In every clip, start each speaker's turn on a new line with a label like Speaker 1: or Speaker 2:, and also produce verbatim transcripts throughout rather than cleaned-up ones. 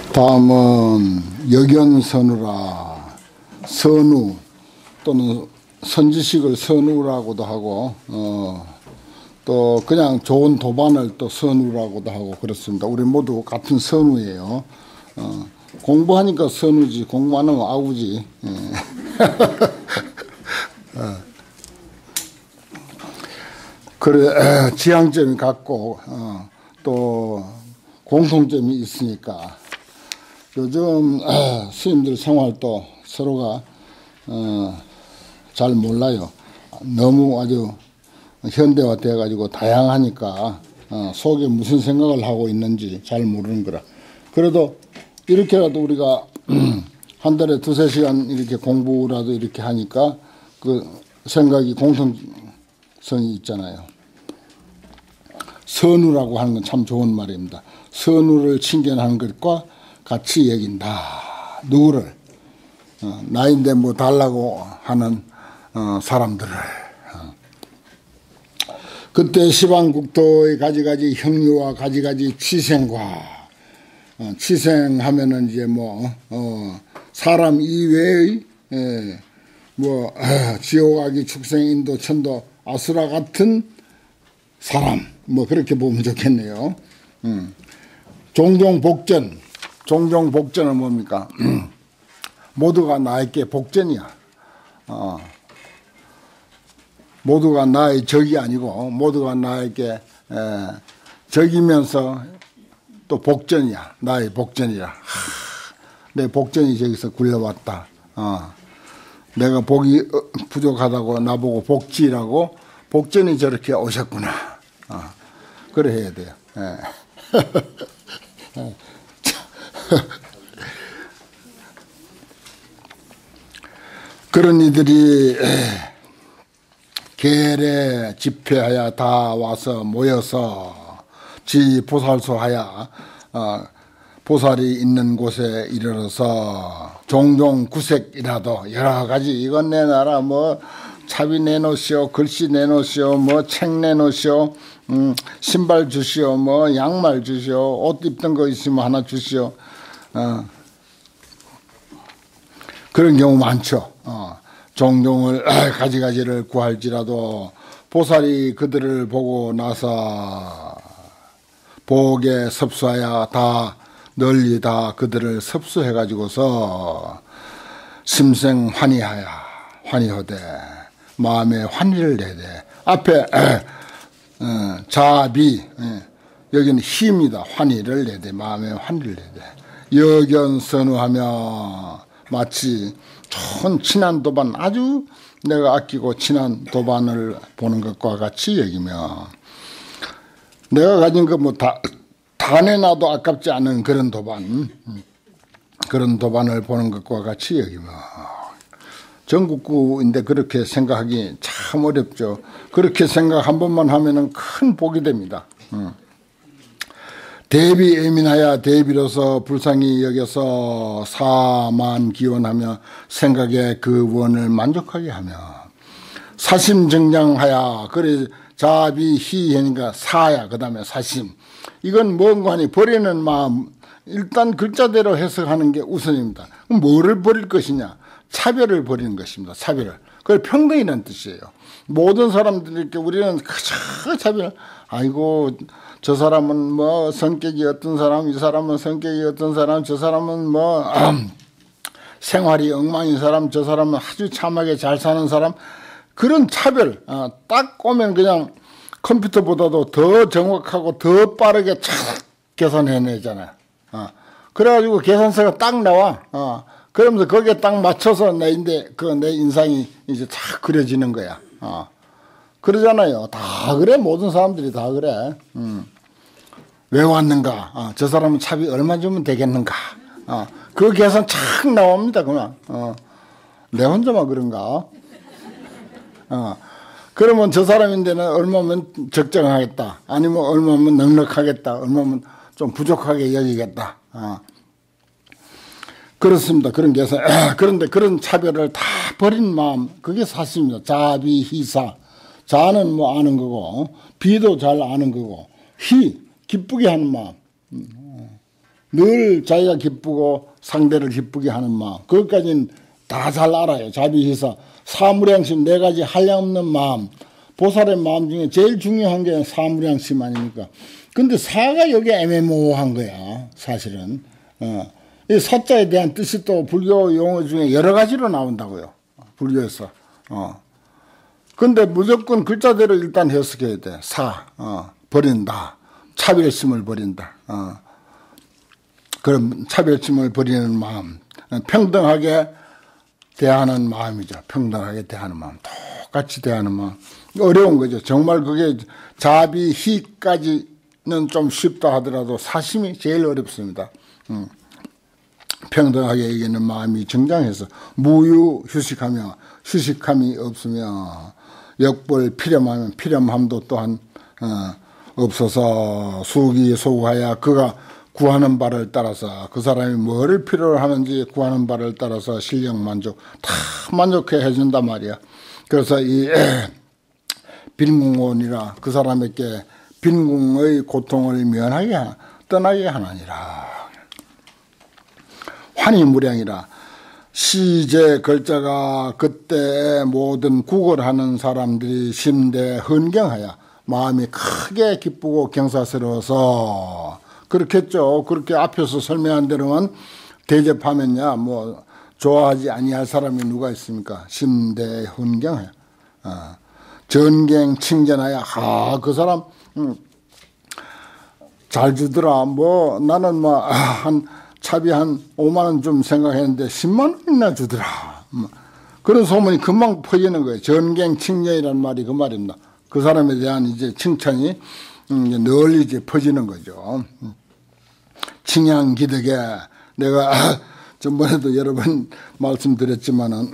Speaker 1: 다음은 역연선우라, 선우 또는 선지식을 선우라고도 하고 어, 또 그냥 좋은 도반을 또 선우라고도 하고 그렇습니다. 우리 모두 같은 선우예요. 어, 공부하니까 선우지 공부 안 하면 아우지. 예. 어. 그래 지향점이 같고 어, 또 공통점이 있으니까 요즘 어, 스님들 생활도 서로가 어, 잘 몰라요. 너무 아주 현대화 돼 가지고 다양하니까 어, 속에 무슨 생각을 하고 있는지 잘 모르는 거라. 그래도 이렇게라도 우리가 한 달에 두세 시간 이렇게 공부라도 이렇게 하니까 그 생각이 공통성이 있잖아요. 선우라고 하는 건 참 좋은 말입니다. 선우를 칭견하는 것과 같이 여긴다. 누구를 어, 나인데 뭐 달라고 하는 어, 사람들을 어. 그때 시방국토의 가지가지 형류와 가지가지 치생과 어, 치생하면은 이제 뭐 어, 사람 이외의 예, 뭐 어, 지옥아기 축생 인도 천도 아수라 같은 사람 뭐 그렇게 보면 좋겠네요. 음. 종종 복전 종종 복전은 뭡니까? 모두가 나에게 복전이야. 어. 모두가 나의 적이 아니고 모두가 나에게 에, 적이면서 또 복전이야. 나의 복전이라. 하, 내 복전이 저기서 굴려왔다. 어. 내가 복이 부족하다고 나보고 복지라고 복전이 저렇게 오셨구나. 어. 그래 해야 돼요. 예. 그런 이들이 계례 집회하여 다 와서 모여서 지 보살소 하여 어, 보살이 있는 곳에 이르러서 종종 구색이라도 여러 가지 이건 내놔라 뭐 차비 내놓으시오 글씨 내놓으시오 뭐 책 내놓으시오 음, 신발 주시오 뭐 양말 주시오 옷 입던 거 있으면 하나 주시오 어. 그런 경우 많죠. 어. 종종을 가지가지를 구할지라도 보살이 그들을 보고 나서 복에 섭수하여 다 널리 다 그들을 섭수해 가지고서 심생 환희하여 환희하되 마음에 환희를 내되 앞에 어, 자비 예, 여기는 힘이다. 환희를 내되 마음에 환희를 내되 역연선우하며 마치 좋은 친한 도반 아주 내가 아끼고 친한 도반을 보는 것과 같이 여기며 내가 가진 거 뭐 다 다 내놔도 아깝지 않은 그런 도반 그런 도반을 보는 것과 같이 여기며 전국구인데 그렇게 생각하기 참 어렵죠. 그렇게 생각 한 번만 하면은 큰 복이 됩니다. 대비 예민하여 대비로서 불쌍히 여겨서 사만 기원하며 생각에 그 원을 만족하게 하며 사심정장하여 그래 자비 희하니까 사야 그 다음에 사심 이건 뭔가 하니 버리는 마음 일단 글자대로 해석하는 게 우선입니다. 그럼 뭐를 버릴 것이냐 차별을 버리는 것입니다. 차별을 그걸 평등이라는 뜻이에요. 모든 사람들에게 우리는 그저 차별 아이고 저 사람은 뭐 성격이 어떤 사람, 이 사람은 성격이 어떤 사람, 저 사람은 뭐 음, 생활이 엉망인 사람, 저 사람은 아주 참하게 잘 사는 사람 그런 차별 어, 딱 오면 그냥 컴퓨터보다도 더 정확하고 더 빠르게 착 계산해내잖아요. 어. 그래가지고 계산서가 딱 나와. 어. 그러면서 거기에 딱 맞춰서 내인데 그 내 인상이 이제 딱 그려지는 거야. 어. 그러잖아요. 다 그래. 모든 사람들이 다 그래. 음. 왜 왔는가? 어. 저 사람은 차비 얼마 주면 되겠는가? 어. 그 계산 착 나옵니다. 그냥. 어. 내 혼자만 그런가? 어. 그러면 저 사람인데는 얼마면 적정하겠다. 아니면 얼마면 넉넉하겠다. 얼마면 좀 부족하게 여기겠다. 어. 그렇습니다. 그런 계산. 그런데 그런 차별을 다 버린 마음, 그게 사심입니다. 자비, 희사. 자는 뭐 아는 거고, 비도 잘 아는 거고, 희, 기쁘게 하는 마음. 늘 자기가 기쁘고 상대를 기쁘게 하는 마음. 그것까지는 다 잘 알아요. 자비시사. 사무량심 네 가지 한량없는 마음. 보살의 마음 중에 제일 중요한 게 사무량심 아닙니까? 근데 사가 여기 애매모호한 거야. 사실은. 어. 이 사자에 대한 뜻이 또 불교 용어 중에 여러 가지로 나온다고요. 불교에서. 어. 근데 무조건 글자대로 일단 해석해야 돼. 사. 어. 버린다. 차별심을 버린다. 어. 그럼 차별심을 버리는 마음. 평등하게 대하는 마음이죠. 평등하게 대하는 마음. 똑같이 대하는 마음. 어려운 거죠. 정말 그게 자비, 희까지는 좀 쉽다 하더라도 사심이 제일 어렵습니다. 음. 평등하게 여기는 마음이 정장해서 무유 휴식하며 휴식함이 없으며 역벌 피렴하면 피렴함도 또한 어, 없어서 수기소구하여 그가 구하는 바를 따라서 그 사람이 뭐를 필요로 하는지 구하는 바를 따라서 실력 만족 다 만족해 해준단 말이야. 그래서 이 빈궁원이라 그 사람에게 빈궁의 고통을 면하게 떠나게 하느니라. 환희무량이라. 시제 글자가 그때 모든 구걸하는 사람들이 심대 헌경하여 마음이 크게 기쁘고 경사스러워서 그렇겠죠. 그렇게 앞에서 설명한 대로만 대접하면야 뭐 좋아하지 아니할 사람이 누가 있습니까? 심대 헌경하여 어. 전갱 칭전하여 아 그 사람 음, 잘 주더라. 뭐 나는 뭐 한 차비 한 오만 원 좀 생각했는데 십만 원이나 주더라. 뭐 그런 소문이 금방 퍼지는 거예요. 전갱 칭전이라는 말이 그 말입니다. 그 사람에 대한 이제 칭찬이 음, 널리 이제 퍼지는 거죠. 칭양 기득에 내가 전번에도 여러 번 말씀드렸지만은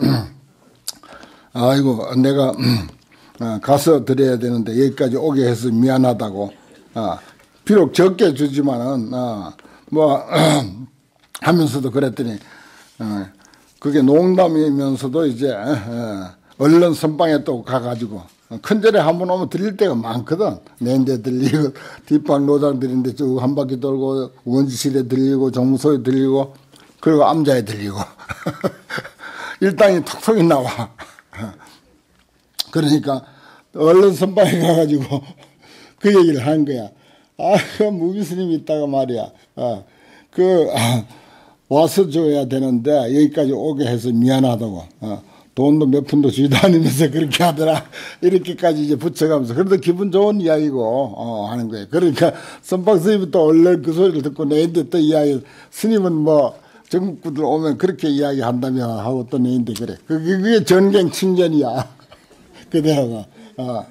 Speaker 1: 아이고 내가 가서 드려야 되는데 여기까지 오게 해서 미안하다고. 비록 적게 주지만은 뭐 하면서도 그랬더니 그게 농담이면서도 이제 얼른 선방에 또 가가지고 큰절에 한 번 오면 들릴 때가 많거든. 내인데 들리고 뒷방 노장 들리는데 쭉 한 바퀴 돌고 원지실에 들리고 정무소에 들리고 그리고 암자에 들리고 일당이 톡톡이 나와. 그러니까 얼른 선방에 가가지고 그 얘기를 한 거야. 아, 그 무비스님이 있다가 말이야. 아, 그 아, 와서 줘야 되는데 여기까지 오게 해서 미안하다고. 아, 돈도 몇 푼도 주지도 않으면서 그렇게 하더라. 이렇게까지 이제 붙여가면서. 그래도 기분 좋은 이야기고, 어, 하는 거예요. 그러니까, 선방 스님이 또 얼른 그 소리를 듣고 내인데 또 이야기, 스님은 뭐, 전국구들 오면 그렇게 이야기 한다며 하고 또 내인데 그래. 그게, 그게 전갱 칭전이야. 그대로가. 어.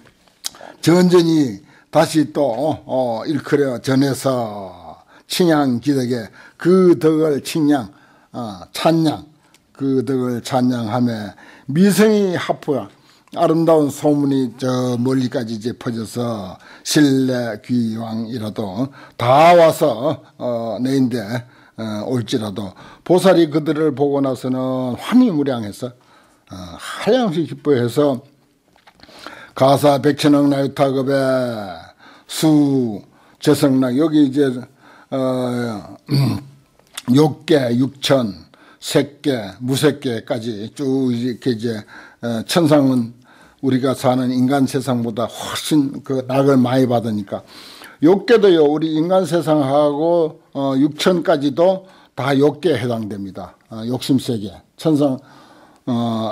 Speaker 1: 전전이 다시 또, 어, 일컬어 전해서 칭양 기덕에 그 덕을 칭양, 어, 찬양, 그 덕을 찬양하며 미성이 합포야. 아름다운 소문이 저 멀리까지 이제 퍼져서 신뢰 귀왕이라도 다 와서 어, 내인데 어, 올지라도 보살이 그들을 보고 나서는 환희무량해서 어, 한량씩 기뻐해서 가사 백천억 나유타급에 수 재성락 여기 이제 어, 육계 육천 색계, 무색계까지 쭉 이렇게 이제 천상은 우리가 사는 인간 세상보다 훨씬 그 낙을 많이 받으니까 욕계도요 우리 인간 세상하고 어 육천까지도 다 욕계에 해당됩니다. 어, 욕심세계 천상 어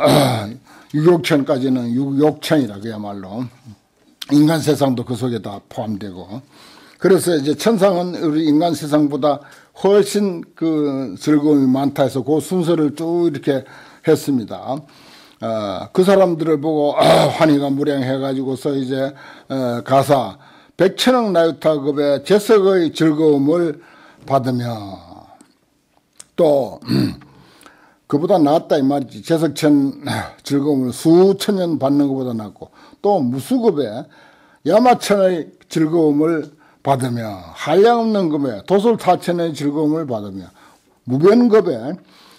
Speaker 1: 육욕천까지는 육욕천이라 그야말로 인간 세상도 그 속에 다 포함되고 그래서 이제 천상은 우리 인간 세상보다 훨씬 그 즐거움이 많다 해서 그 순서를 쭉 이렇게 했습니다. 어, 그 사람들을 보고 아, 환희가 무량해가지고서 이제 어, 가사 백천억 나유타급의 재석의 즐거움을 받으며 또 음, 그보다 낫다 이 말이지. 재석천 즐거움을 수천 년 받는 것보다 낫고 또 무수급의 야마천의 즐거움을 받으며 한량없는 급의 도솔타천의 즐거움을 받으며 무변급의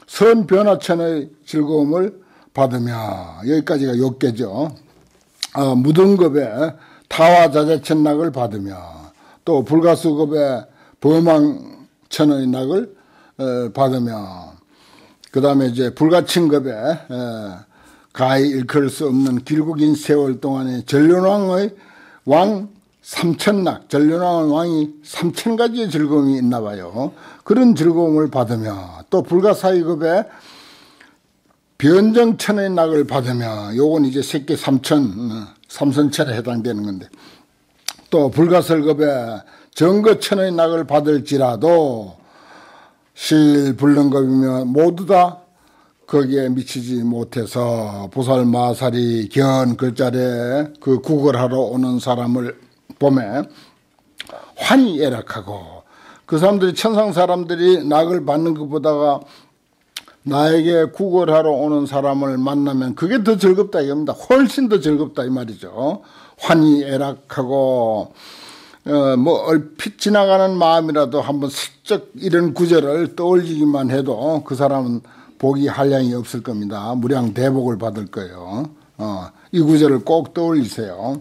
Speaker 1: 선변화천의 즐거움을 받으며 여기까지가 욕계죠. 어, 무등급의 타화자재천락을 받으며 또 불가수급의 범왕 천원의 낙을 받으며, 그 다음에 이제 불가침급에 가히 일컬을 수 없는 길고긴 세월 동안에 전륜왕의 왕 삼천낙, 전륜왕 왕이 삼천 가지의 즐거움이 있나 봐요. 그런 즐거움을 받으며, 또 불가사의급에 변정천의 낙을 받으며, 요건 이제 새끼 삼천, 삼선철에 해당되는 건데, 또 불가설급에 정거천의 낙을 받을지라도 실불능급이며 모두 다 거기에 미치지 못해서 보살마살이 견 글자리에 그 구걸하러 오는 사람을 보면 환히 애락하고, 그 사람들이 천상 사람들이 낙을 받는 것보다가 나에게 구걸하러 오는 사람을 만나면 그게 더 즐겁다 이겁니다. 훨씬 더 즐겁다 이 말이죠. 환히 애락하고, 어, 뭐 얼핏 지나가는 마음이라도 한번 슬쩍 이런 구절을 떠올리기만 해도 그 사람은 복이 한량이 없을 겁니다. 무량 대복을 받을 거예요. 어, 이 구절을 꼭 떠올리세요.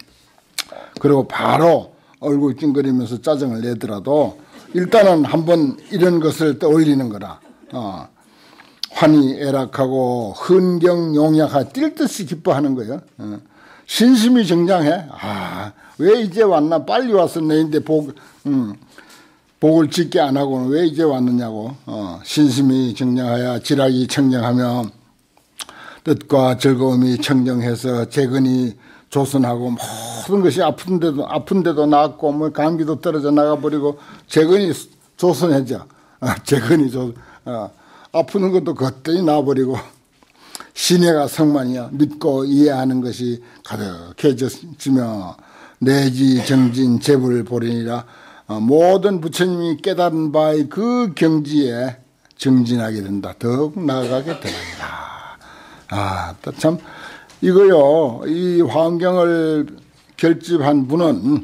Speaker 1: 그리고 바로 얼굴 찡그리면서 짜증을 내더라도 일단은 한번 이런 것을 떠올리는 거라. 어, 환히 애락하고 흔경용약하 뛸 듯이 기뻐하는 거예요. 어, 신심이 정장해. 아, 왜 이제 왔나? 빨리 왔어. 내인데 복, 음, 복을 짓게 안 하고는 왜 이제 왔느냐고. 어, 신심이 정장하여 지락이 청정하며 뜻과 즐거움이 청정해서 재근이 조선하고 모든 것이 아픈데도 아픈데도 낫고 뭐 감기도 떨어져 나가버리고 재근이 조선해져. 어, 재근이 조, 어, 아프는 것도 거뜬히 나버리고 신혜가 성만이야. 믿고 이해하는 것이 가득해졌으며 내지 정진 재불 보리니라. 어, 모든 부처님이 깨달은 바의 그 경지에 정진하게 된다. 더욱 나아가게 되느니라. 아, 참 이거요. 이 환경을 결집한 분은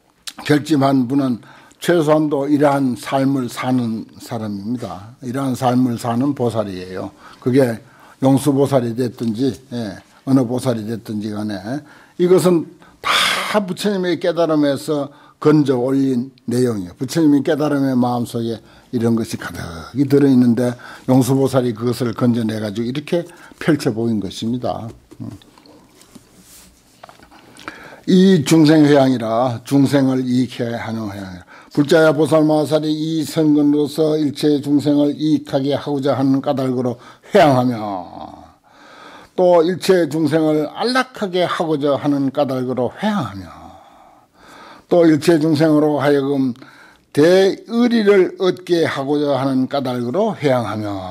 Speaker 1: 결집한 분은 최소한도 이러한 삶을 사는 사람입니다. 이러한 삶을 사는 보살이에요. 그게 용수보살이 됐든지 예, 어느 보살이 됐든지 간에 이것은 다 부처님의 깨달음에서 건져 올린 내용이에요. 부처님의 깨달음의 마음속에 이런 것이 가득히 들어있는데 용수보살이 그것을 건져내가지고 이렇게 펼쳐 보인 것입니다. 이 중생회양이라 중생을 이익해 하는 회양이라. 불자야 보살마살이 이 선근으로서 일체 중생을 이익하게 하고자 하는 까닭으로 회양하며 또 일체 중생을 안락하게 하고자 하는 까닭으로 회양하며 또 일체 중생으로 하여금 대의리를 얻게 하고자 하는 까닭으로 회양하며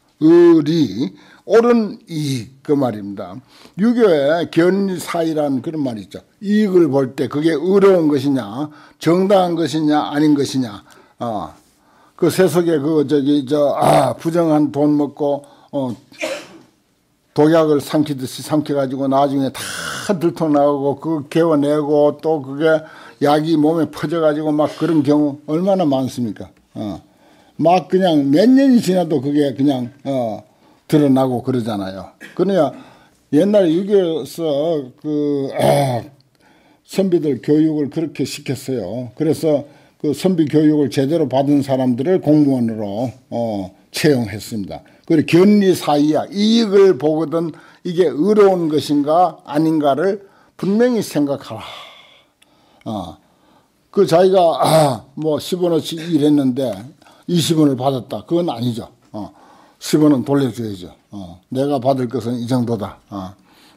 Speaker 1: 의리 옳은 이익 그 말입니다. 유교에 견사이라는 그런 말이 있죠. 이익을 볼 때 그게 의로운 것이냐 정당한 것이냐 아닌 것이냐. 어. 그 세속에 그 저기 저 아 부정한 돈 먹고 어 독약을 삼키듯이 삼켜가지고 나중에 다 들통 나오고 그 개워내고 또 그게 약이 몸에 퍼져가지고 막 그런 경우 얼마나 많습니까? 어. 막 그냥 몇 년이 지나도 그게 그냥 어 드러나고 그러잖아요. 그러냐 옛날에 유교에서 그 아, 선비들 교육을 그렇게 시켰어요. 그래서 그 선비 교육을 제대로 받은 사람들을 공무원으로 어, 채용했습니다. 그리고 견리사이야 이익을 보거든 이게 의로운 것인가 아닌가를 분명히 생각하라. 어, 그 자기가 아, 뭐 십 원어치 일했는데 이십 원을 받았다. 그건 아니죠. 어, 십 원은 돌려줘야죠. 어, 내가 받을 것은 이 정도다. 어.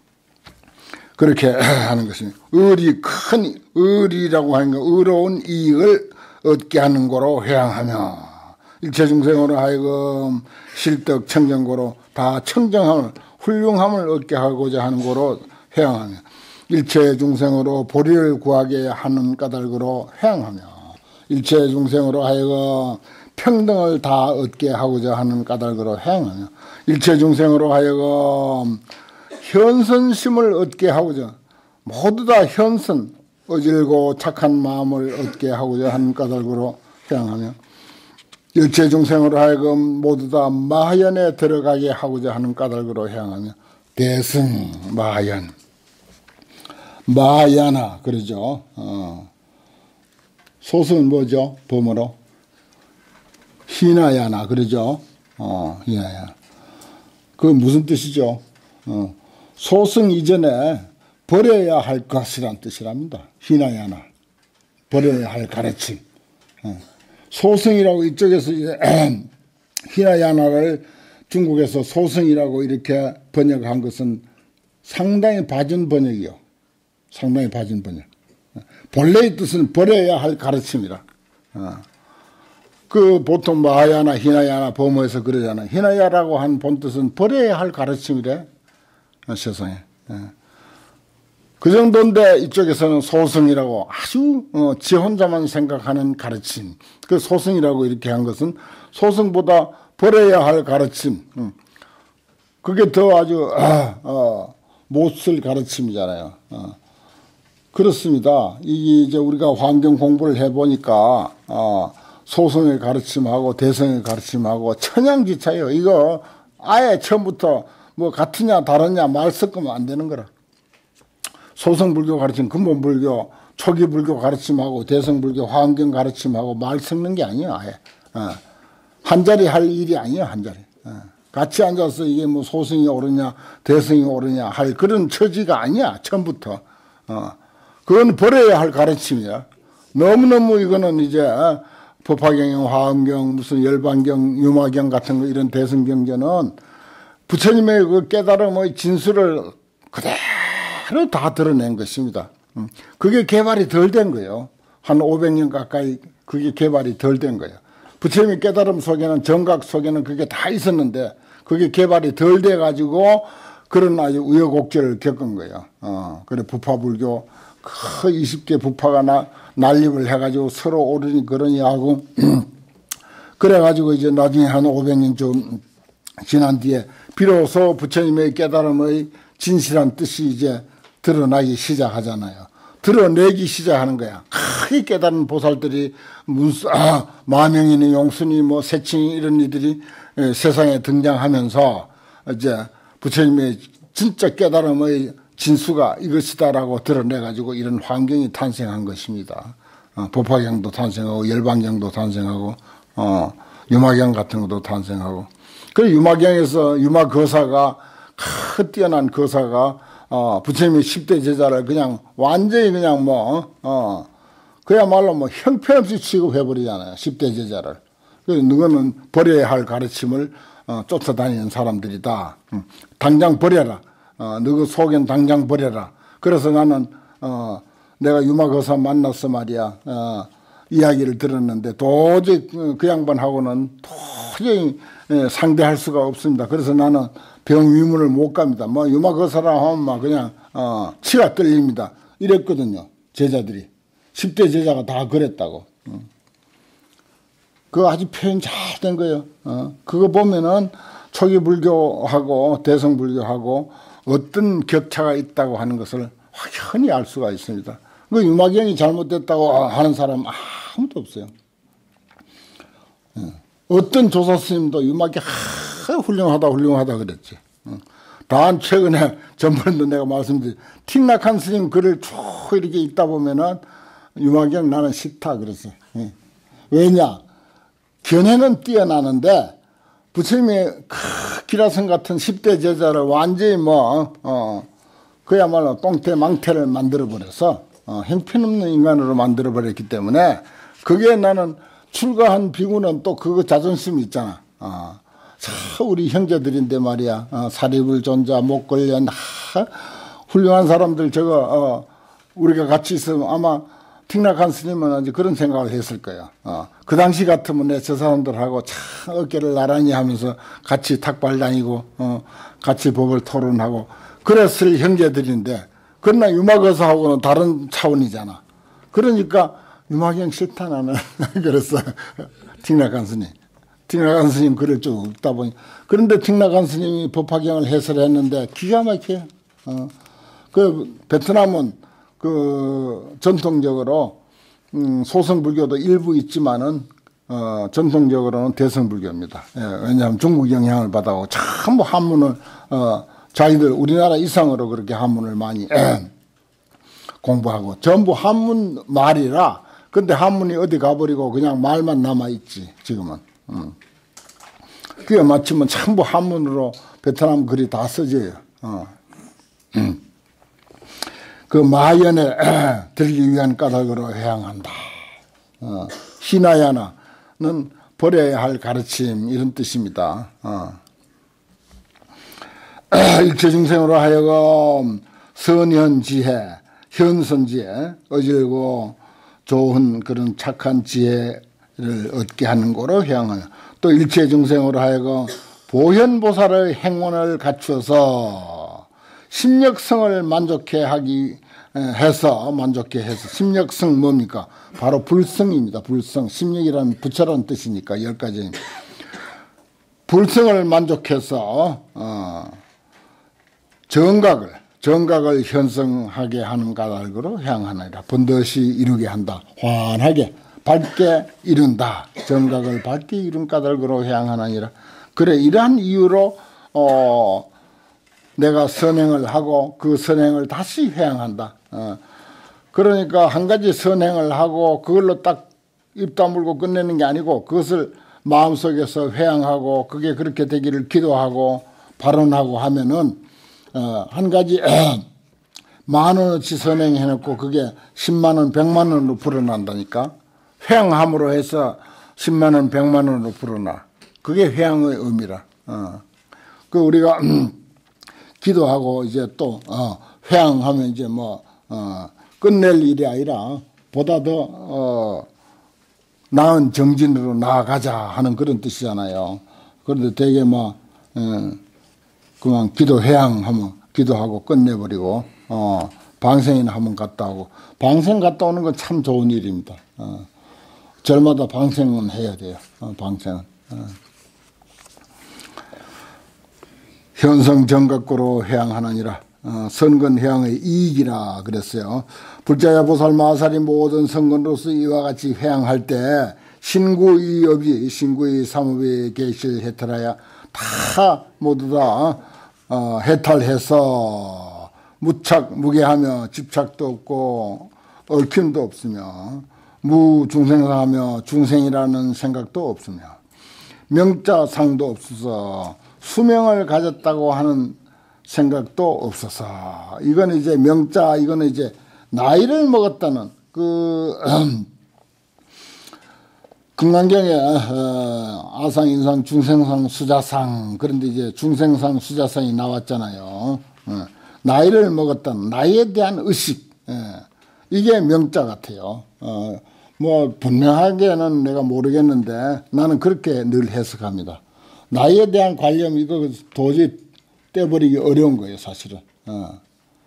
Speaker 1: 그렇게 하는 것입니다. 의리 큰 의리라고 하는 거 의로운 이익을 얻게 하는 거로 회양하며 일체 중생으로 하여금 실덕 청정고로 다 청정함을 훌륭함을 얻게 하고자 하는 거로 회양하며 일체 중생으로 보리를 구하게 하는 까닭으로 회양하며 일체 중생으로 하여금 평등을 다 얻게 하고자 하는 까닭으로 회양하며 일체 중생으로 하여금 현선심을 얻게 하고자 모두 다 현선 어질고 착한 마음을 얻게 하고자 하는 까닭으로 회양하며 일체 중생으로 하여금 모두 다 마하연에 들어가게 하고자 하는 까닭으로 회양하며 대승 마하연 마야나 그러죠. 어. 소승은 뭐죠? 범어로 히나야나 그러죠. 어, 히나야나. 그 무슨 뜻이죠? 어, 소승 이전에 버려야 할 것이란 뜻이랍니다. 히나야나. 버려야 할 가르침. 어. 소승이라고 이쪽에서 이제 히나야나를 중국에서 소승이라고 이렇게 번역한 것은 상당히 바진 번역이요. 상당히 바진 번역. 본래의 뜻은 버려야 할 가르침이라. 어. 그 보통 마야나 히나야나 범어에서 그러잖아요. 히나야라고 한 본뜻은 버려야 할 가르침이래. 어, 세상에. 예. 그 정도인데 이쪽에서는 소승이라고 아주 어, 지 혼자만 생각하는 가르침. 그 소승이라고 이렇게 한 것은 소승보다 버려야 할 가르침. 음. 그게 더 아주 아, 어, 못쓸 가르침이잖아요. 어. 그렇습니다. 이게 이제 우리가 환경 공부를 해보니까 어, 소승의 가르침하고 대승의 가르침하고 천양지차예요. 이거 아예 처음부터 뭐 같으냐 다르냐 말 섞으면 안 되는 거라. 소승불교 가르침, 근본불교, 초기불교 가르침하고 대승불교 환경 가르침하고 말 섞는 게 아니에요. 아예. 어. 한 자리 할 일이 아니에요. 한 자리. 어. 같이 앉아서 이게 뭐 소승이 옳으냐 대승이 옳으냐 할 그런 처지가 아니야. 처음부터. 어. 그건 버려야 할 가르침이야. 너무너무 이거는 이제 법화경영, 화엄경, 무슨 열반경, 유마경 같은 거 이런 대승경전은 부처님의 그 깨달음의 진수를 그대로 다 드러낸 것입니다. 그게 개발이 덜 된 거예요. 한 오백 년 가까이 그게 개발이 덜 된 거예요. 부처님의 깨달음 속에는 정각 속에는 그게 다 있었는데 그게 개발이 덜 돼 가지고 그런 아주 우여곡절을 겪은 거예요. 어, 그래 부파불교 그 이십 개 부파가 나, 난립을 해가지고 서로 오르니 그러니 하고 그래가지고 이제 나중에 한 오백 년쯤 지난 뒤에 비로소 부처님의 깨달음의 진실한 뜻이 이제 드러나기 시작하잖아요. 드러내기 시작하는 거야. 크게 깨달은 보살들이 문수, 아, 마명이니 용순이 뭐 세칭이 이런 이들이 세상에 등장하면서 이제 부처님의 진짜 깨달음의 진수가 이것이다라고 드러내가지고 이런 환경이 탄생한 것입니다. 어, 법화경도 탄생하고 열반경도 탄생하고 어, 유마경 같은 것도 탄생하고 그 유마경에서 유마거사가 크 뛰어난 거사가 어, 부처님의 십 대 제자를 그냥 완전히 그냥 뭐 어, 그야말로 뭐 형편없이 취급해버리잖아요. 십 대 제자를. 그래서 너는 버려야 할 가르침을 어, 쫓아다니는 사람들이다. 음, 당장 버려라. 어, 너그 속엔 당장 버려라. 그래서 나는 어, 내가 유마거사 만났어 말이야. 어, 이야기를 들었는데 도저히 그 양반하고는 도저히 예, 상대할 수가 없습니다. 그래서 나는 병위문을 못 갑니다. 뭐 유마거사라 하면 막 그냥 어, 치가 떨립니다. 이랬거든요. 제자들이. 십 대 제자가 다 그랬다고. 어. 그거 아주 표현 잘 된 거예요. 어. 그거 보면은 초기 불교하고 대성 불교하고 어떤 격차가 있다고 하는 것을 확연히 알 수가 있습니다. 그 유마경이 잘못됐다고 하는 사람 아무도 없어요. 어떤 조사 스님도 유마경 훌륭하다 훌륭하다 그랬지. 단 최근에 전번에도 내가 말씀드린 틱낙한 스님 글을 쭉 이렇게 읽다 보면은 유마경 나는 싫다 그랬어요. 왜냐? 견해는 뛰어나는데 부처님의 기라성 같은 십 대 제자를 완전히 뭐, 어, 그야말로 똥태 망태를 만들어버려서, 어, 형편없는 인간으로 만들어버렸기 때문에, 그게 나는 출가한 비구는 또 그거 자존심이 있잖아. 어, 우리 형제들인데 말이야. 어, 사리불 존자, 목걸련, 하, 훌륭한 사람들 저거, 어, 우리가 같이 있으면 아마 틱낙한 스님은 이제 그런 생각을 했을 거예요. 어, 그 당시 같으면 내 저 사람들하고 참 어깨를 나란히 하면서 같이 탁발 다니고, 어, 같이 법을 토론하고, 그랬을 형제들인데, 그러나 유마거사하고는 다른 차원이잖아. 그러니까, 유마경 싫다 나는. 그랬어. 틱낙한 스님. 틱낙한 스님 글을 쭉 읽다 보니. 그런데 틱낙한 스님이 법화경을 해설했는데, 기가 막혀요. 어, 그, 베트남은 그 전통적으로 음, 소성불교도 일부 있지만은 어, 전통적으로는 대성불교입니다. 예, 왜냐하면 중국 영향을 받아고 전부 한문을 어, 자기들 우리나라 이상으로 그렇게 한문을 많이 에, 공부하고 전부 한문 말이라. 근데 한문이 어디 가버리고 그냥 말만 남아 있지 지금은. 음. 그게 맞추면 전부 한문으로 베트남 글이 다 써져요. 어. 음. 그 마연에 들기 위한 까닭으로 회양한다. 어. 히나야나는 버려야 할 가르침 이런 뜻입니다. 어. 일체 중생으로 하여금 선현지혜, 현선지혜, 어질고 좋은 그런 착한 지혜를 얻게 하는 거로 회양하는. 또 일체 중생으로 하여금 보현보살의 행원을 갖추어서 심력성을 만족해 하기 해서 만족해 해서 심력성 뭡니까? 바로 불성입니다. 불성. 심력이라는 부처라는 뜻이니까 열 가지. 불성을 만족해서 어, 정각을 정각을 현성하게 하는 까닭으로 향하나이다. 번듯이 이루게 한다. 환하게 밝게 이룬다. 정각을 밝게 이룬 까닭으로 향하나니라. 그래 이러한 이유로 어, 내가 선행을 하고 그 선행을 다시 회양한다. 어. 그러니까 한 가지 선행을 하고 그걸로 딱 입 다물고 끝내는 게 아니고 그것을 마음속에서 회양하고 그게 그렇게 되기를 기도하고 발언하고 하면은 어, 한 가지 만 원어치 선행해놓고 그게 십만 원, 백만 원으로 불어난다니까. 회양함으로 해서 십만 원, 백만 원으로 불어나. 그게 회양의 의미라. 어. 그 우리가 기도하고 이제 또 어, 회양하면 이제 뭐 어, 끝낼 일이 아니라 보다 더 어, 나은 정진으로 나아가자 하는 그런 뜻이잖아요. 그런데 되게 뭐 어, 그만 기도 회양하면 기도하고 끝내버리고 어, 방생이나 한번 갔다 오고 방생 갔다 오는 건 참 좋은 일입니다. 어, 절마다 방생은 해야 돼요. 어, 방생은. 어. 현성 정각고로 회양하느니라. 어, 선근회양의 이익이라 그랬어요. 불자야 보살 마살이 모든 선근으로서 이와 같이 회양할 때 신구이업이 신구이 삼업이 계실 해탈하야 다 모두 다 어, 해탈해서 무착 무계하며 집착도 없고 얽힘도 없으며 무중생하며 중생이라는 생각도 없으며 명자상도 없어서 수명을 가졌다고 하는 생각도 없어서 이거는 이제 명자 이거는 이제 나이를 먹었다는 그 금강경에 어, 아상, 인상, 중생상, 수자상 그런데 이제 중생상, 수자상이 나왔잖아요. 어, 나이를 먹었다는 나이에 대한 의식 예, 이게 명자 같아요. 어, 뭐 분명하게는 내가 모르겠는데 나는 그렇게 늘 해석합니다. 나이에 대한 관념 이거 도저히 떼버리기 어려운 거예요, 사실은. 어.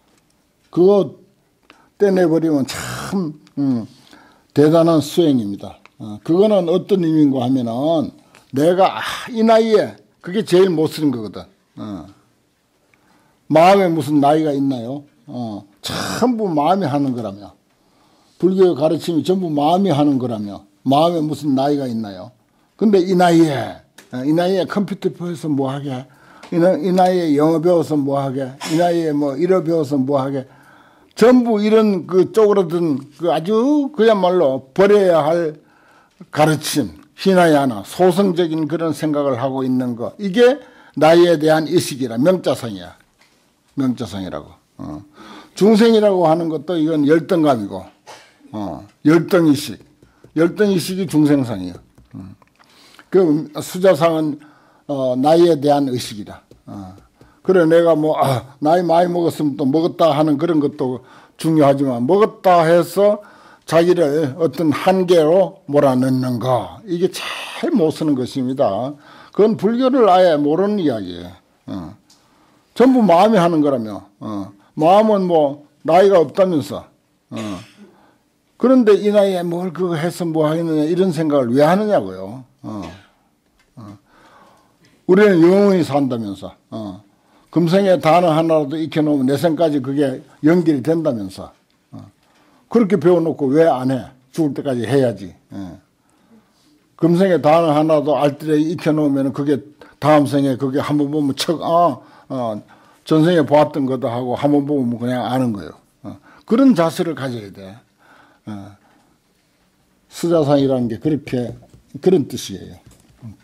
Speaker 1: 그거 떼내버리면 참 음, 대단한 수행입니다. 어. 그거는 어떤 의미인가 하면은 내가 아, 이 나이에 그게 제일 못 쓰는 거거든. 어. 마음에 무슨 나이가 있나요? 어. 전부 마음이 하는 거라며. 불교의 가르침이 전부 마음이 하는 거라며. 마음에 무슨 나이가 있나요? 근데 이 나이에 이 나이에 컴퓨터 배워서 뭐 하게, 이, 나, 이 나이에 영어 배워서 뭐 하게, 이 나이에 뭐 일어 배워서 뭐 하게, 전부 이런 그 쪼그러든 그 아주 그야말로 버려야 할 가르침, 희나야나 소성적인 그런 생각을 하고 있는 거, 이게 나이에 대한 의식이라 명자성이야. 명자성이라고. 어. 중생이라고 하는 것도 이건 열등감이고, 어. 열등의식, 열등의식이 중생상이야. 음. 그 수자상은 어, 나이에 대한 의식이다. 어. 그래 내가 뭐 아, 나이 많이 먹었으면 또 먹었다 하는 그런 것도 중요하지만 먹었다 해서 자기를 어떤 한계로 몰아넣는 거 이게 잘 못 쓰는 것입니다. 그건 불교를 아예 모르는 이야기예요. 어. 전부 마음이 하는 거라며. 어. 마음은 뭐 나이가 없다면서. 어. 그런데 이 나이에 뭘 그거 해서 뭐 하겠느냐 이런 생각을 왜 하느냐고요. 어. 어. 우리는 영원히 산다면서 어. 금생에 단어 하나라도 익혀놓으면 내생까지 그게 연결이 된다면서 어. 그렇게 배워놓고 왜 안 해? 죽을 때까지 해야지. 어. 금생에 단어 하나도 알뜰하게 익혀놓으면 그게 다음 생에 그게 한번 보면 척 아, 어, 전생에 보았던 거다 하고 한번 보면 그냥 아는 거예요. 어. 그런 자세를 가져야 돼. 어. 수자상이라는 게 그렇게 그런 뜻이에요.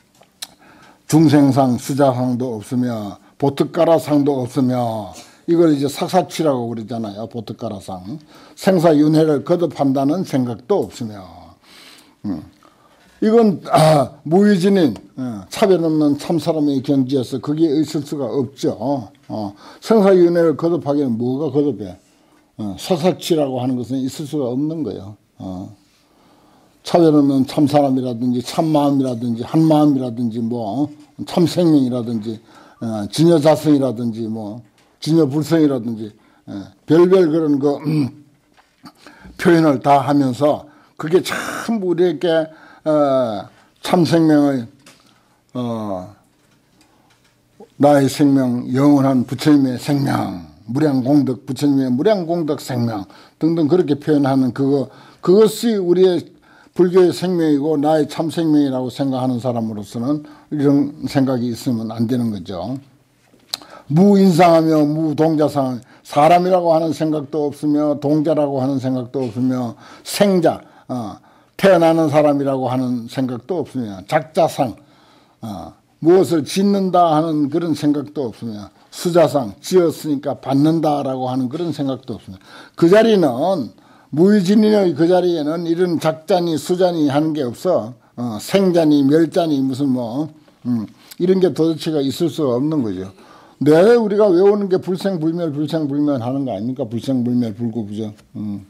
Speaker 1: 중생상 수자상도 없으며 보특가라상도 없으며 이걸 이제 삭사치라고 그러잖아요. 보특가라상. 생사윤회를 거듭한다는 생각도 없으며 음. 이건 아, 무의진인 차별 없는 참사람의 경지에서 그게 있을 수가 없죠. 어, 생사윤회를 거듭하기는 뭐가 거듭해? 어, 삭사치라고 하는 것은 있을 수가 없는 거예요. 어. 차별 없는 참사람이라든지 참마음이라든지 한마음이라든지 뭐 참생명이라든지 어, 진여자성이라든지 뭐 진여불성이라든지 예, 별별 그런 그 음, 표현을 다 하면서 그게 참 우리에게 어, 참생명의 어, 나의 생명 영원한 부처님의 생명 무량공덕 부처님의 무량공덕 생명 등등 그렇게 표현하는 그거 그것이 우리의 불교의 생명이고 나의 참생명이라고 생각하는 사람으로서는 이런 생각이 있으면 안 되는 거죠. 무인상하며 무동자상 사람이라고 하는 생각도 없으며 동자라고 하는 생각도 없으며 생자 어, 태어나는 사람이라고 하는 생각도 없으며 작자상 어, 무엇을 짓는다 하는 그런 생각도 없으며 수자상 지었으니까 받는다라고 하는 그런 생각도 없으며 그 자리는 무의진인의 그 자리에는 이런 작자니 수자니 하는 게 없어. 어, 생자니 멸자니 무슨 뭐 음, 이런 게 도대체가 있을 수가 없는 거죠. 네, 우리가 외우는 게 불생불멸 불생불멸 하는 거 아닙니까? 불생불멸 불구부정. 음.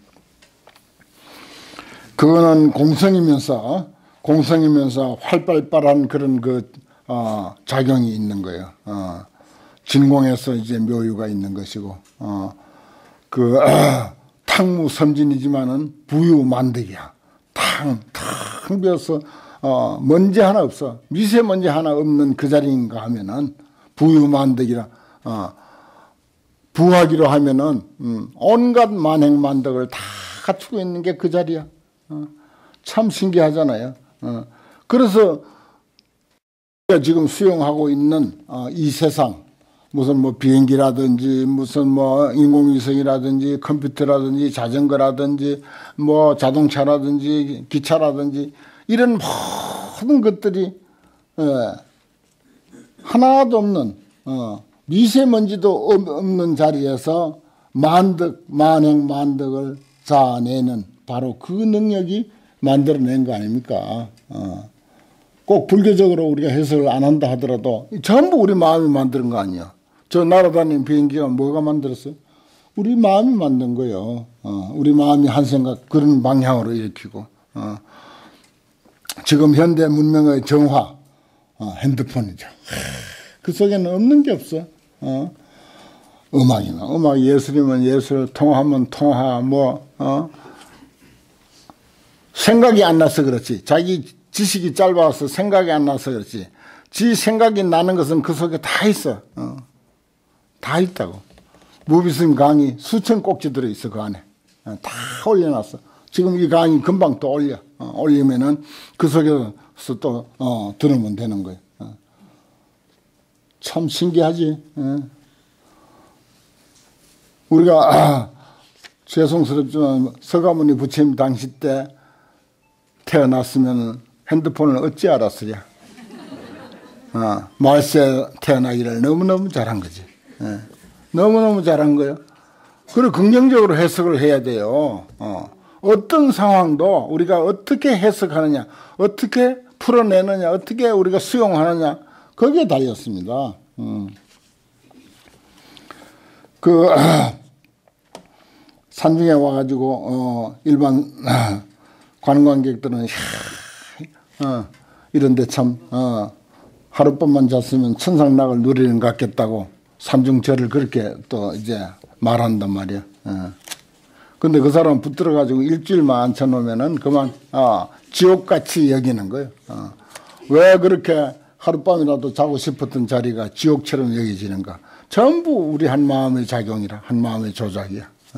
Speaker 1: 그거는 공성이면서 공성이면서 활발발한 그런 그 어, 작용이 있는 거예요. 어, 진공에서 이제 묘유가 있는 것이고 어, 그 어, 탕무섬진이지만은 부유만득이야. 탕, 탕 비어서 어, 먼지 하나 없어. 미세먼지 하나 없는 그 자리인가 하면은 부유만득이라 어, 부하기로 하면은 음, 온갖 만행만덕을 다 갖추고 있는 게 그 자리야. 어, 참 신기하잖아요. 어, 그래서 우리가 지금 수용하고 있는 어, 이 세상 무슨 뭐 비행기라든지 무슨 뭐 인공위성이라든지 컴퓨터라든지 자전거라든지 뭐 자동차라든지 기차라든지 이런 모든 것들이 예, 하나도 없는 어, 미세먼지도 없는 자리에서 만덕 만행 만덕을 자아내는 바로 그 능력이 만들어낸 거 아닙니까? 어. 꼭 불교적으로 우리가 해석을 안 한다 하더라도 전부 우리 마음이 만드는 거 아니야. 저 날아다니는 비행기가 뭐가 만들었어요? 우리 마음이 만든 거예요. 어, 우리 마음이 한 생각 그런 방향으로 일으키고 어. 지금 현대 문명의 정화 어, 핸드폰이죠. 그 속에는 없는 게 없어. 어. 음악이나 음악 예술이면 예술, 통화하면 통화 뭐 어. 생각이 안 나서 그렇지. 자기 지식이 짧아서 생각이 안 나서 그렇지. 지 생각이 나는 것은 그 속에 다 있어. 어. 다 있다고. 무비스님 강의 수천 꼭지 들어있어 그 안에. 어, 다 올려놨어. 지금 이 강의 금방 또 올려. 어, 올리면은 그 속에서 또 어, 들으면 되는 거예요. 어. 참 신기하지. 어. 우리가 아, 죄송스럽지만 서가모니 부처님 당시 때 태어났으면 핸드폰을 어찌 알았으랴. 어, 말세 태어나기를 너무너무 잘한 거지. 예. 너무너무 잘한 거예요. 그리고 긍정적으로 해석을 해야 돼요. 어. 어떤 상황도 우리가 어떻게 해석하느냐, 어떻게 풀어내느냐, 어떻게 우리가 수용하느냐, 거기에 달렸습니다. 음. 그, 아, 산중에 와가지고, 어, 일반, 아, 관광객들은, 어, 이런데 참, 어, 하룻밤만 잤으면 천상락을 누리는 것 같겠다고 삼중절을 그렇게 또 이제 말한단 말이야. 어. 근데 그 사람 붙들어가지고 일주일만 앉혀놓으면은 그만, 어, 지옥같이 여기는 거예요. 어. 왜 그렇게 하룻밤이라도 자고 싶었던 자리가 지옥처럼 여겨지는가? 전부 우리 한 마음의 작용이라, 한 마음의 조작이야. 어.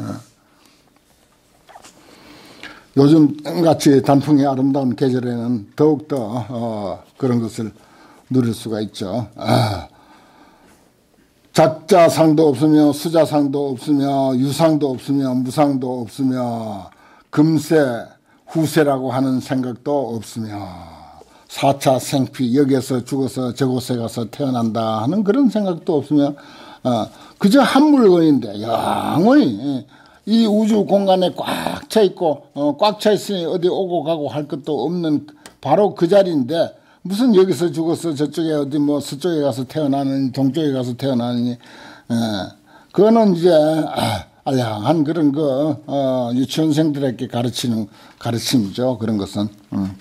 Speaker 1: 요즘 같이 단풍이 아름다운 계절에는 더욱더 어, 그런 것을 누릴 수가 있죠. 아, 작자상도 없으며 수자상도 없으며 유상도 없으며 무상도 없으며 금세 후세라고 하는 생각도 없으며 사 차 생피 여기에서 죽어서 저곳에 가서 태어난다 하는 그런 생각도 없으며 어, 그저 한 물건인데 영원히 이 우주 공간에 꽉 차 있고 어, 꽉 차 있으니 어디 오고 가고 할 것도 없는 바로 그 자리인데 무슨 여기서 죽어서 저쪽에 어디 뭐 서쪽에 가서 태어나느니 동쪽에 가서 태어나느니 어, 그거는 이제 아, 알량한 그런 거 어, 유치원생들에게 가르치는 가르침이죠. 그런 것은 음.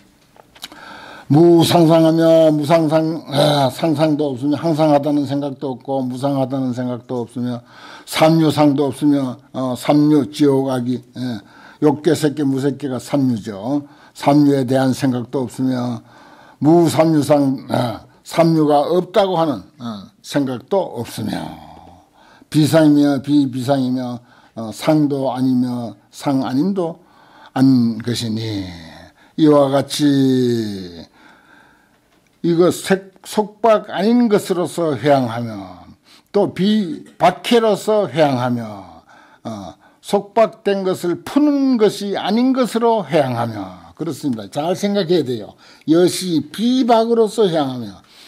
Speaker 1: 무상상하며 무상상 아, 상상도 없으며 항상하다는 생각도 없고 무상하다는 생각도 없으며 삼류상도 없으며 어, 삼류 지옥하기 예. 욕계 새끼 무새끼가 삼류죠. 삼류에 대한 생각도 없으며 무삼류상 아, 삼류가 없다고 하는 어, 생각도 없으며 비상이며 비비상이며 어, 상도 아니며 상 아님도 안 것이니 이와 같이 이거 속박 아닌 것으로서 회항하며 또 비박해로서 회항하며 어, 속박된 것을 푸는 것이 아닌 것으로 회항하며 그렇습니다. 잘 생각해야 돼요. 여시 비박으로서 회항하며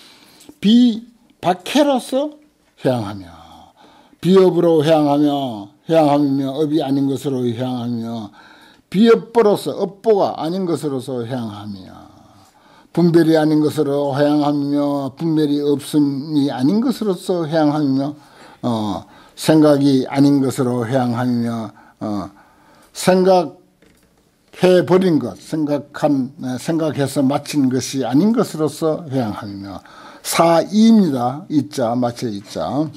Speaker 1: 비박해로서 회항하며 비업으로 회항하며 회항하며 업이 아닌 것으로 회항하며 비업보로서 업보가 아닌 것으로서 회항하며 분별이 아닌 것으로 회항하며 분별이 없음이 아닌 것으로서 회항하며 어, 생각이 아닌 것으로 회항하며 어, 생각해버린 것 생각한 생각해서 마친 것이 아닌 것으로서 회항하며 사이입니다. 이자 마치 이자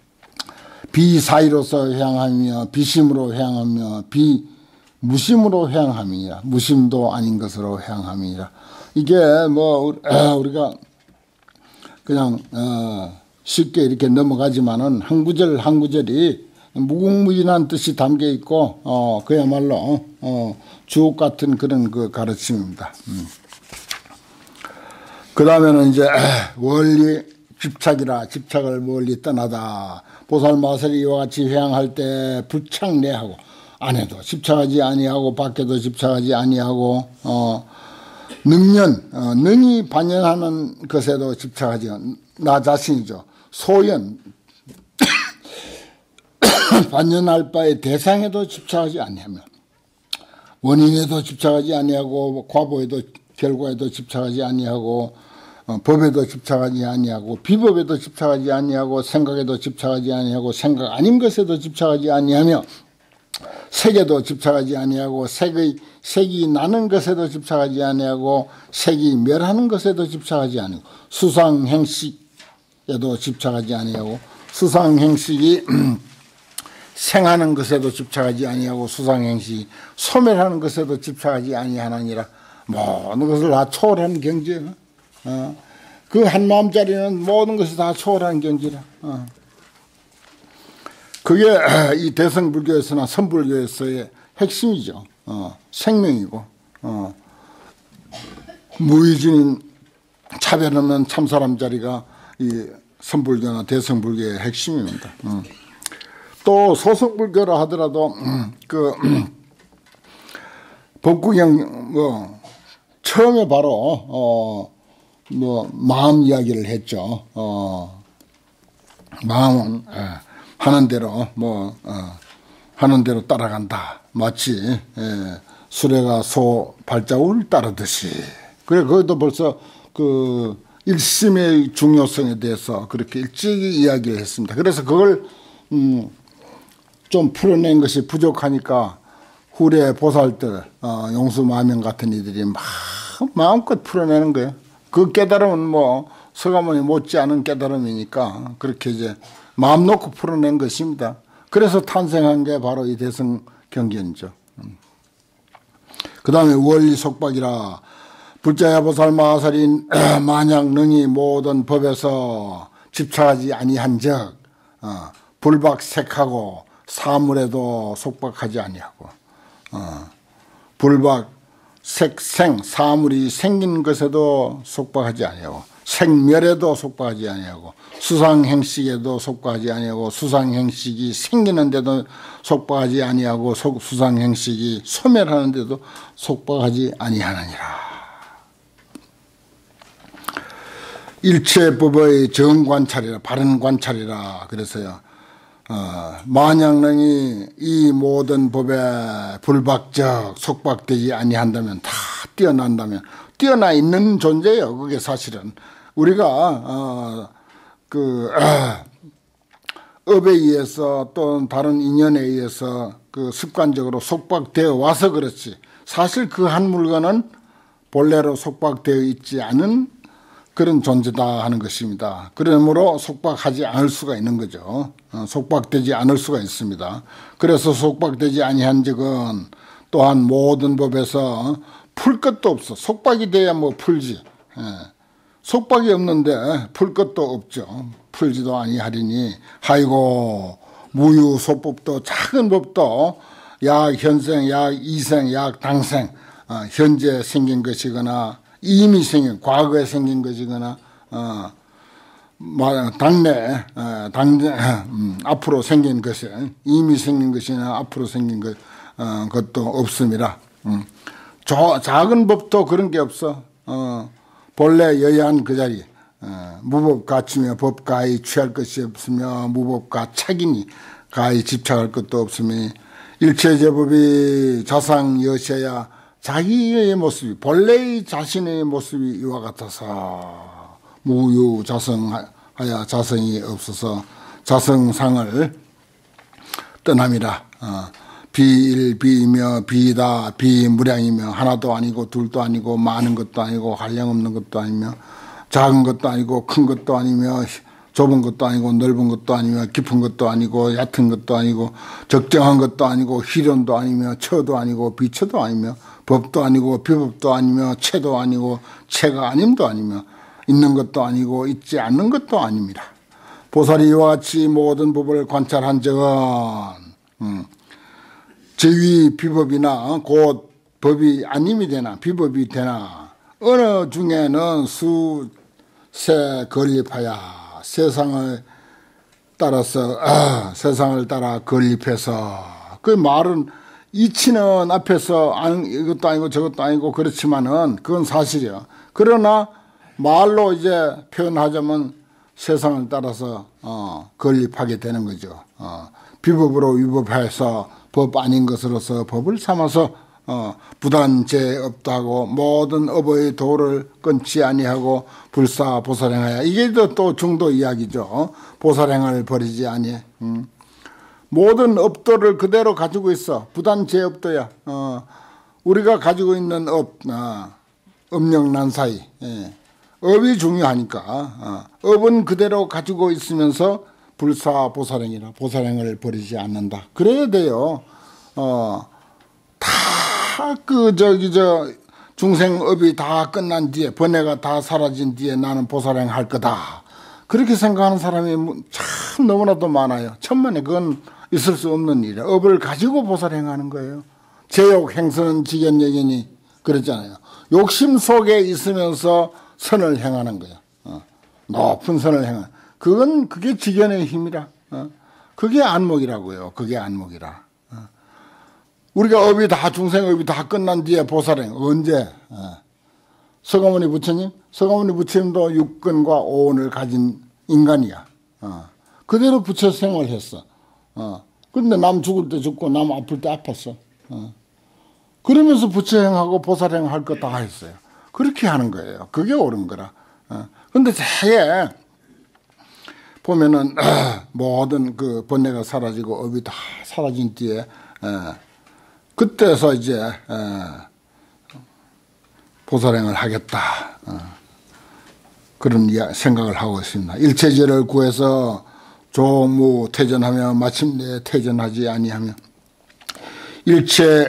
Speaker 1: 비사이로서 회항하며 비심으로 회항하며 비무심으로 회항함이니라. 무심도 아닌 것으로 회항함이니라. 이게 뭐 우리가 그냥 어 쉽게 이렇게 넘어가지만은 한 구절 한 구절이 무궁무진한 뜻이 담겨 있고 어 그야말로 어 주옥 같은 그런 그 가르침입니다. 음. 그 다음에는 이제 원리 집착이라 집착을 멀리 떠나다 보살마살이 이와 같이 회항할 때 불착내하고 안에도 집착하지 아니하고 밖에도 집착하지 아니하고 어 능년 어, 능히 반연하는 것에도 집착하지 나 자신이죠. 소연 반연할 바의 대상에도 집착하지 아니하며 원인에도 집착하지 아니하고 과보에도 결과에도 집착하지 아니하고 어, 법에도 집착하지 아니하고 비법에도 집착하지 아니하고 생각에도 집착하지 아니하고 생각 아닌 것에도 집착하지 아니하며 색에도 집착하지 아니하고 색의 색이 나는 것에도 집착하지 아니하고 색이 멸하는 것에도 집착하지 아니하고 수상행식에도 집착하지 아니하고 수상행식이 생하는 것에도 집착하지 아니하고 수상행식이 소멸하는 것에도 집착하지 아니하느니라. 모든 것을 다 초월하는 경지예요. 어. 그 한 마음짜리는 모든 것이 다 초월하는 경지라. 어. 그게 이 대성불교에서나 선불교에서의 핵심이죠. 어, 생명이고 어, 무의진인 차별 없는 참사람 자리가 이 선불교나 대성불교의 핵심입니다. 음. 또 소속불교라 하더라도 음, 그 법구경 뭐 처음에 바로 어, 뭐 마음 이야기를 했죠. 어, 마음은 에, 하는 대로 뭐 어, 하는 대로 따라간다. 마치 에, 수레가 소 발자국을 따르듯이. 그래 거기도 벌써 그 일심의 중요성에 대해서 그렇게 일찍이 이야기를 했습니다. 그래서 그걸 음, 좀 풀어낸 것이 부족하니까 후래 보살들 어, 용수마명 같은 이들이 막 마음껏 풀어내는 거예요. 그 깨달음은 뭐 서가모니 못지않은 깨달음이니까 그렇게 이제 마음 놓고 풀어낸 것입니다. 그래서 탄생한 게 바로 이 대성경전이죠. 음. 그 다음에 원리 속박이라 불자야 보살 마살인 만약 능히 모든 법에서 집착하지 아니한 적 어, 불박색하고 사물에도 속박하지 아니하고 어, 불박 색생 사물이 생긴 것에도 속박하지 아니하고 생멸에도 속박하지 아니하고 수상행식에도 속박하지 아니하고 수상행식이 생기는데도 속박하지 아니하고 수상행식이 소멸하는데도 속박하지 아니하느니라. 일체법의 정관찰이라 바른 관찰이라 그래서요. 어, 만약능이 이 모든 법에 불박적 속박되지 아니한다면 다 뛰어난다면 뛰어나 있는 존재예요. 그게 사실은 우리가 어, 그 어, 업에 의해서 또는 다른 인연에 의해서 그 습관적으로 속박되어 와서 그렇지 사실 그 한 물건은 본래로 속박되어 있지 않은 그런 존재다 하는 것입니다. 그러므로 속박하지 않을 수가 있는 거죠. 어, 속박되지 않을 수가 있습니다. 그래서 속박되지 아니한 적은 또한 모든 법에서 풀 것도 없어. 속박이 돼야 뭐 풀지. 예. 속박이 없는데 풀 것도 없죠. 풀지도 아니하리니 하이고 무유소법도 작은 법도 약 현생, 약 이생, 약 당생 어, 현재 생긴 것이거나 이미 생긴 과거에 생긴 것이거나 어, 당내 어, 당내 음, 앞으로 생긴 것이 이미 생긴 것이나 앞으로 생긴 것 어, 것도 없습니다. 음. 저, 작은 법도 그런 게 없어. 어, 본래 여야한 그 자리 어, 무법가치며 법가에 취할 것이 없으며 무법가 착이니 가에 집착할 것도 없으며 일체제법이 자상여셔야 자기의 모습이 본래의 자신의 모습이 이와 같아서 무유자성하여 자성이 없어서 자성상을 떠남이라. 어, 비일비이며 비다 비무량이며 하나도 아니고 둘도 아니고 많은 것도 아니고 한량없는 것도 아니며 작은 것도 아니고 큰 것도 아니며 좁은 것도 아니고 넓은 것도 아니며 깊은 것도 아니고 얕은 것도 아니고 적정한 것도 아니고 희련도 아니며 처도 아니고 비처도 아니며 법도 아니고 비법도 아니며 체도 아니고 체가 아님도 아니며 있는 것도 아니고 있지 않는 것도 아닙니다. 보살이 이와 같이 모든 법을 관찰한 적은 음, 제위 비법이나 곧 법이 아님이 되나 비법이 되나 어느 중에는 수세 건립하여 세상을 따라서 아, 세상을 따라 건립해서 그 말은 이치는 앞에서 이것도 아니고 저것도 아니고 그렇지만은 그건 사실이야. 그러나 말로 이제 표현하자면 세상을 따라서 어, 건립하게 되는 거죠. 어, 비법으로 위법해서 법 아닌 것으로서 법을 삼아서 어, 부단죄 없다고 모든 업의 도를 끊지 아니하고 불사 보살행하여 이게 또 중도 이야기죠. 보살행을 버리지 아니해. 음. 모든 업도를 그대로 가지고 있어. 부단죄 업도야. 어, 우리가 가지고 있는 업, 어, 음력난사이. 예. 업이 중요하니까 어, 업은 그대로 가지고 있으면서 불사 보살행이라 보살행을 버리지 않는다. 그래야 돼요. 어, 다 그 저기 저 중생업이 다 끝난 뒤에 번뇌가 다 사라진 뒤에 나는 보살행 할 거다. 그렇게 생각하는 사람이 참 너무나도 많아요. 천만에 그건 있을 수 없는 일이에요. 업을 가지고 보살행하는 거예요. 제욕 행선은 지견여견이 그랬잖아요. 욕심 속에 있으면서 선을 행하는 거예요. 어. 높은 선을 행하는. 그건 그게 지견의 힘이라. 어. 그게 안목이라고요. 그게 안목이라. 어. 우리가 업이 다 중생업이 다 끝난 뒤에 보살행 언제? 어. 서가모니 부처님? 서가모니 부처님도 육근과 오온을 가진 인간이야. 어. 그대로 부처 생활했어. 어. 근데 남 죽을 때 죽고 남 아플 때 아팠어. 어. 그러면서 부처행하고 보살행 할 거 다 했어요. 그렇게 하는 거예요. 그게 옳은 거라. 어. 근데 대개 보면은 어, 모든 그 번뇌가 사라지고 업이 다 사라진 뒤에 어, 그때서 이제 어, 보살행을 하겠다. 어. 그런 생각을 하고 있습니다. 일체제를 구해서 조무 퇴전하며 마침내 퇴전하지 아니하며 일체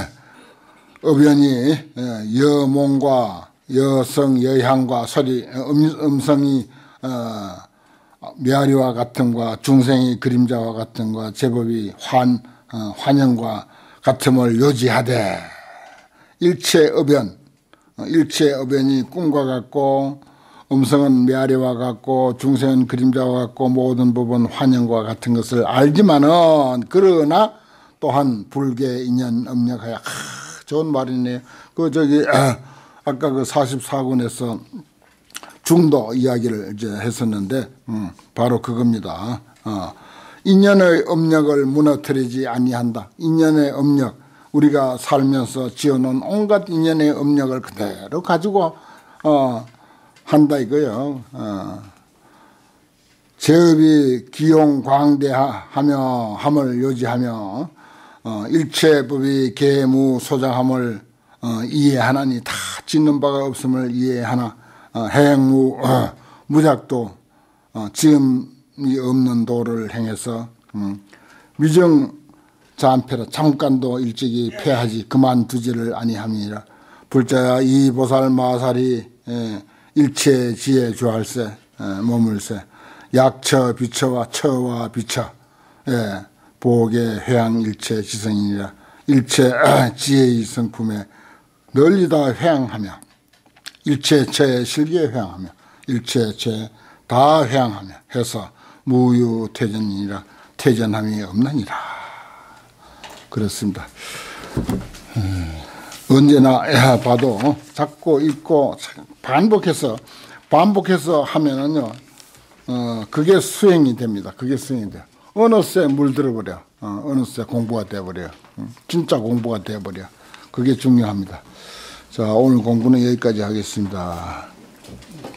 Speaker 1: 어변이 여몽과 여성 여향과 소리 음성이 어, 메아리와 같음과 중생이 그림자와 같음과 제법이 환 어, 환영과 같음을 요지하되 일체 어변 일체 어변이 꿈과 같고 음성은 메아리와 같고 중생은 그림자와 같고 모든 법은 환영과 같은 것을 알지만은 그러나 또한 불계 인연 업력하여 아, 좋은 말이네요. 그 저기 아, 아까 그 사십사 권에서 중도 이야기를 이제 했었는데, 음, 바로 그겁니다. 어, 인연의 업력을 무너뜨리지 아니한다. 인연의 업력, 우리가 살면서 지어놓은 온갖 인연의 업력을 그대로 가지고 어, 한다 이거요. 어. 제업이 기용광대하며 함을 요지하며 어, 일체법이 계무소장함을 어, 이해하나니 다 짓는 바가 없음을 이해하나 어, 행무 어, 무작도 어, 지음이 없는 도를 행해서 음, 미정 잔패라 잠깐도 일찍이 패하지 그만두지를 아니함이라. 불자야 이 보살 마살이 예, 일체 지혜 주할세 예, 머물세 약처 비처와 처와 비처 예, 보게 회양 일체 지성이니라. 일체 지혜의 성품에 널리 다 회양하며 일체 처에 실기에 회양하며 일체 처에 다 회양하며 해서 무유퇴전이니라. 퇴전함이 없느니라. 그렇습니다. 음, 언제나 봐도 자꾸 읽고 반복해서 반복해서 하면은요, 어, 그게 수행이 됩니다. 그게 수행이 돼요. 어느새 물들어버려. 어, 어느새 공부가 돼버려요. 음, 진짜 공부가 돼버려. 그게 중요합니다. 자, 오늘 공부는 여기까지 하겠습니다.